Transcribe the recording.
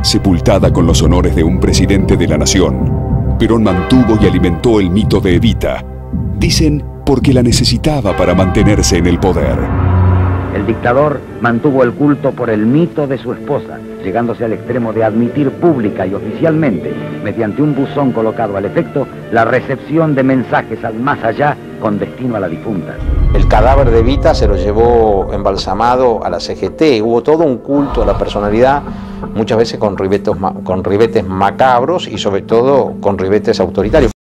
Sepultada con los honores de un presidente de la nación, Perón mantuvo y alimentó el mito de Evita. Dicen porque la necesitaba para mantenerse en el poder. El dictador mantuvo el culto por el mito de su esposa, llegándose al extremo de admitir pública y oficialmente, mediante un buzón colocado al efecto, la recepción de mensajes al más allá con destino a la difunta. El cadáver de Evita se lo llevó embalsamado a la CGT. Hubo todo un culto a la personalidad, muchas veces con ribetes macabros y sobre todo con ribetes autoritarios.